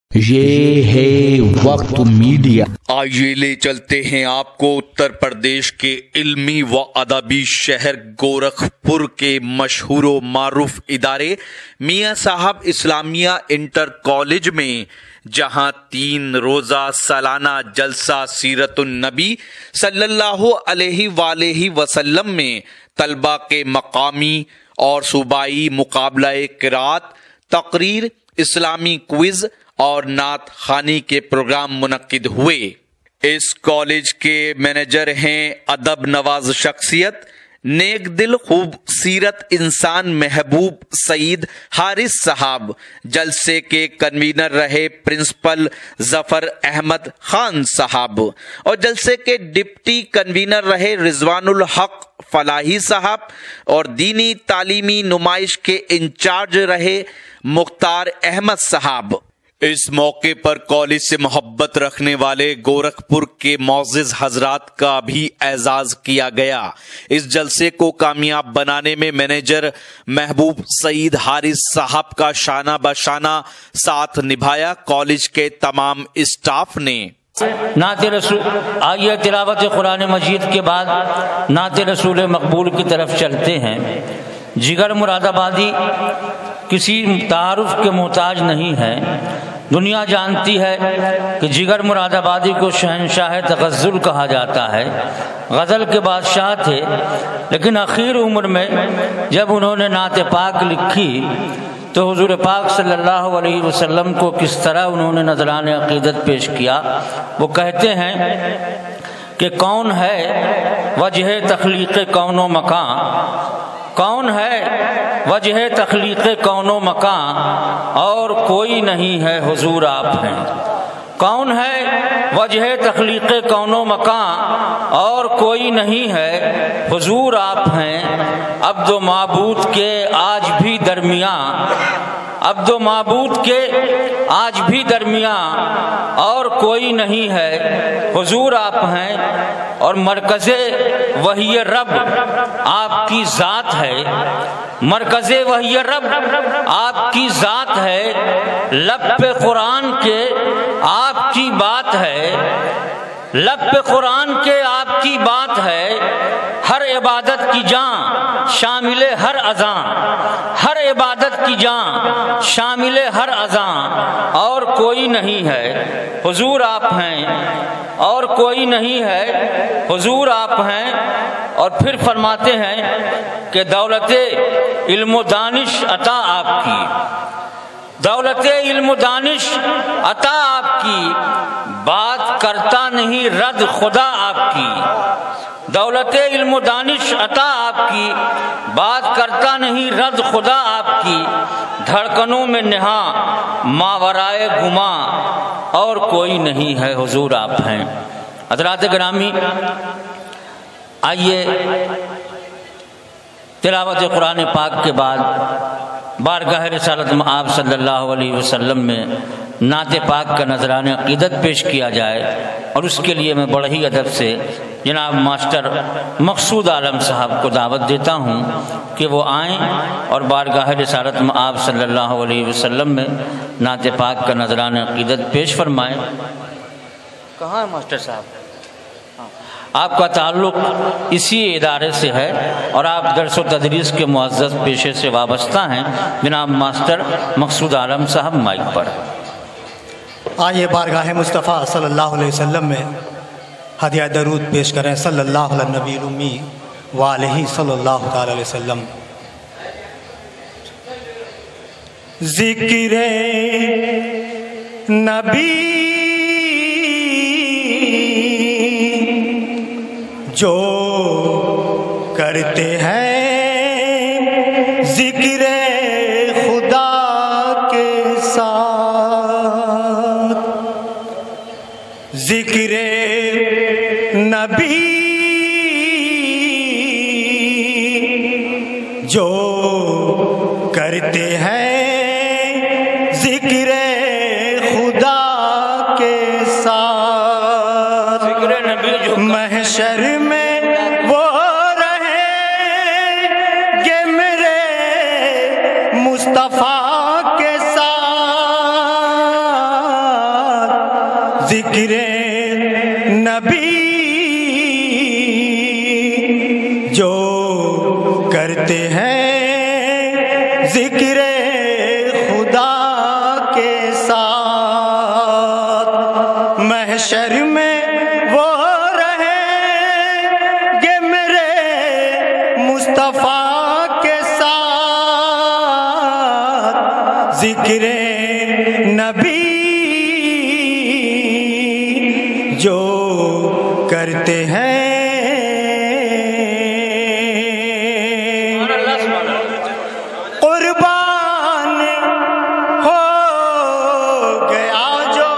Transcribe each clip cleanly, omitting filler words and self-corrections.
یہ ہے وقت میڈیا۔ آئیے لے چلتے ہیں آپ کو اتر پردیش کے علمی و ادبی شہر گورکھپور کے مشہور و معروف ادارے میاں صاحب اسلامیہ انٹر کالج میں، جہاں 3 روزہ سالانہ جلسہ سیرت النبی صلی اللہ علیہ وآلہ وسلم میں طلباء کے مقامی اور صوبائی مقابلہ قرات، تقریر، اسلامی کوئز اور نعت خوانی کے پروگرام منعقد ہوئے۔ اس کالج کے مینیجر ہیں ادب نواز شخصیت، نیک دل، خوب سیرت انسان محبوب سعید حارث صاحب۔ جلسے کے کنوینر رہے پرنسپل ظفر احمد خان صاحب، اور جلسے کے ڈپٹی کنوینر رہے رضوان الحق فلاحی صاحب، اور دینی تعلیمی نمائش کے انچارج رہے مختار احمد صاحب۔ اس موقع پر کالج سے محبت رکھنے والے گورکھپور کے معزز حضرات کا بھی اعزاز کیا گیا۔ اس جلسے کو کامیاب بنانے میں مینیجر محبوب سعید حارث صاحب کا شانہ بشانہ ساتھ نبھایا۔ کالج کے تمام اسٹاف نے نعت رسول، آئیے تلاوت قرآن مجید کے بعد نعت رسول مقبول کی طرف چلتے ہیں۔ جگر مراد آبادی کسی تعارف کے محتاج نہیں ہے۔ دنیا جانتی ہے کہ جگر مراد آبادی کو شہنشاہ تغزل کہا جاتا ہے، غزل کے بادشاہ تھے، لیکن اخیر عمر میں جب انہوں نے نعت پاک لکھی تو حضور پاک صلی اللہ علیہ وسلم کو کس طرح انہوں نے نذران عقیدت پیش کیا۔ وہ کہتے ہیں کہ کون ہے وجہ تخلیق کون و مکان، کون ہے وجہ تخلیق کون و مکان، اور کوئی نہیں ہے حضور آپ ہیں۔ کون ہے وجہ تخلیق کون و مکان، اور کوئی نہیں ہے حضور آپ ہیں۔ عبد و معبود کے آج بھی درمیان، عبد و معبود کے آج بھی درمیان، اور کوئی نہیں ہے حضور آپ ہیں۔ اور مرکز وحی رب آپ کی ذات ہے، مرکز وحی رب آپ کی ذات ہے، لب پہ قرآن کے آپ کی بات ہے، لب پہ قرآن کے آپ کی بات ہے۔ ہر عبادت کی جان شامل ہر اذان، ہر عبادت کی جان شامل ہر اذان، اور کوئی نہیں ہے حضور آپ ہیں، اور کوئی نہیں ہے حضور آپ ہیں۔ اور پھر فرماتے ہیں کہ دولت علم و دانش عطا آپ کی، دولت علم و دانش عطا آپ کی، بات کرتا نہیں رد خدا آپ کی، دولت علم و دانش عطا آپ کی، بات کرتا نہیں رد خدا آپ کی۔ دھڑکنوں میں نہاں ماورائے گماں، اور کوئی نہیں ہے حضور آپ ہیں۔ حضرات گرامی، آئیے تلاوت قرآن پاک کے بعد بارگاہ رسالت مآب صلی اللہ علیہ وسلم میں نعت پاک کا نذران عقیدت پیش کیا جائے، اور اس کے لیے میں بڑے ہی ادب سے جناب ماسٹر مقصود عالم صاحب کو دعوت دیتا ہوں کہ وہ آئیں اور بارگاہ رسالت مآب صلی اللہ علیہ وسلم میں نعت پاک کا نذران عقیدت پیش فرمائیں۔ کہاں ہے ماسٹر صاحب؟ آپ کا تعلق اسی ادارے سے ہے اور آپ درس و تدریس کے معزز پیشے سے وابستہ ہیں۔ جناب ماسٹر مقصود عالم صاحب مائک پر۔ آئیے بارگاہ مصطفیٰ صلی اللہ علیہ وسلم میں ہدیہ درود پیش کریں۔ صلی اللہ علیہ نبی الامی وآلہ صلی اللہ تعالی علیہ وسلم۔ ذکر نبی جو کرتے ہیں ذکر خدا کے ساتھ، ذکر نبی جو کرتے ہیں ذکر خدا کے ساتھ، ذکر نبی جو محشر میں وہ رہیں گے میرے مصطفیٰ کے ساتھ، ذکر نبی جو کرتے ہیں ذکر خدا کے ساتھ، محشر میں وہ رہیں گے میرے مصطفیٰ کے ساتھ، ذکر نبی جو کرتے ہیں قربان ہو گیا جو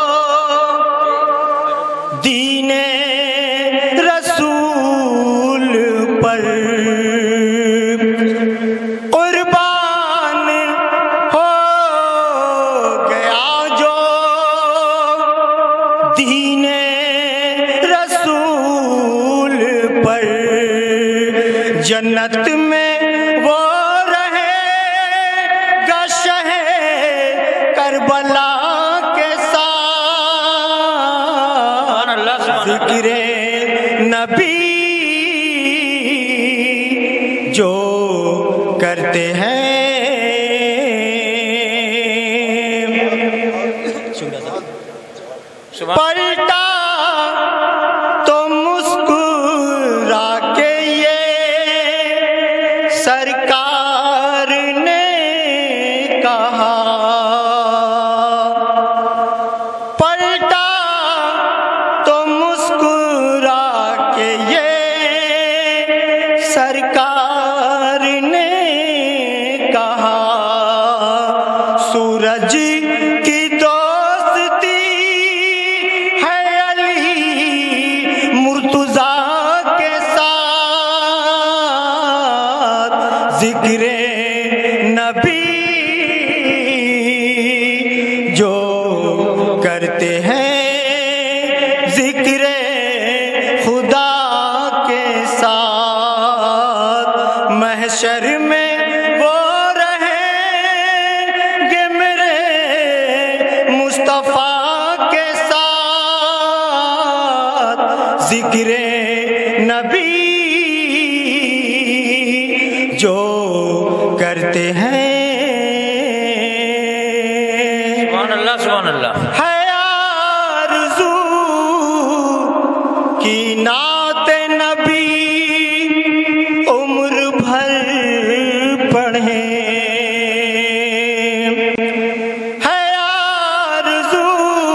دین رسول پر، قربان ہو گیا جو دین رسول پر، جنت میں وہ رہے گا شہ کربلا کے ساتھ، ذکر نبی جو کرتے ہیں۔ پلٹا تو مسکرا کے یہ سرکار نے کہا، پلٹا تو مسکرا کے یہ سرکار نے کہا، سورج کی دوستی ہے علی مرتضیٰ کے ساتھ، ذکر نبی جو کرتے ہیں ذکر خدا کے ساتھ، محشر میں وہ رہیں گے میرے مصطفیٰ کے ساتھ، ذکر نبی جو کرتے ہیں۔ سبحان اللہ سبحان اللہ۔ ہے آرزو کی نعت نبی عمر بھر پڑھیں، ہے آرزو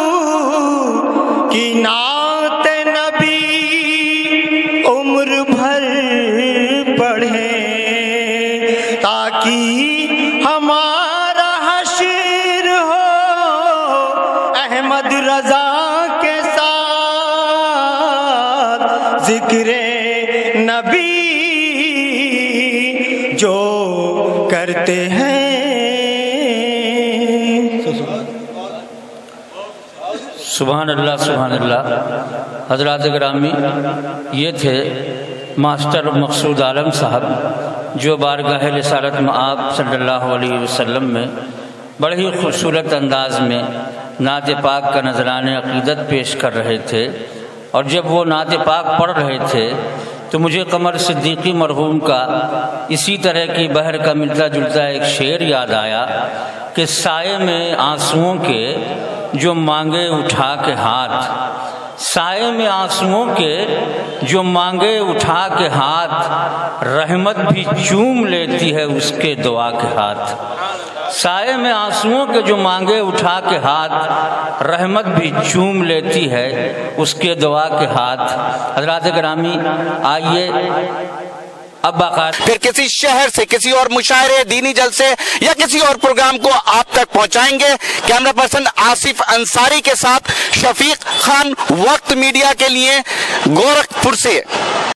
کی نعت نبی عمر بھر پڑھیں، تاکہ ہمارا حشر ہو احمد رضا کے ساتھ، ذکر نبی جو کرتے ہیں۔ سبحان اللہ سبحان اللہ۔ حضرات گرامی، یہ تھے ماسٹر مقصود عالم صاحب جو بارگاہ رسالت مآب صلی اللہ علیہ وسلم میں بڑے ہی خوبصورت انداز میں نعت پاک کا نذران عقیدت پیش کر رہے تھے، اور جب وہ نعت پاک پڑھ رہے تھے تو مجھے قمر صدیقی مرحوم کا اسی طرح کی بحر کا ملتا جلتا ایک شعر یاد آیا کہ سائے میں آنسوؤں کے جو مانگے اٹھا کے ہاتھ، سائے میں آنسوؤں کے جو مانگے اٹھا کے ہاتھ، رحمت بھی چوم لیتی ہے اس کے دعا کے ہاتھ، سائے میں آنسوؤں کے جو مانگے اٹھا کے ہاتھ، رحمت بھی چوم لیتی ہے اس کے دعا کے ہاتھ۔ حضرات گرامی، آئیے اب باقاعدہ پھر کسی شہر سے کسی اور مشاعرے، دینی جلسے یا کسی اور پروگرام کو آپ تک پہنچائیں گے۔ کیمرہ پرسن آصف انصاری کے ساتھ شفیق خان، وقت میڈیا کے لیے گورکھپور سے۔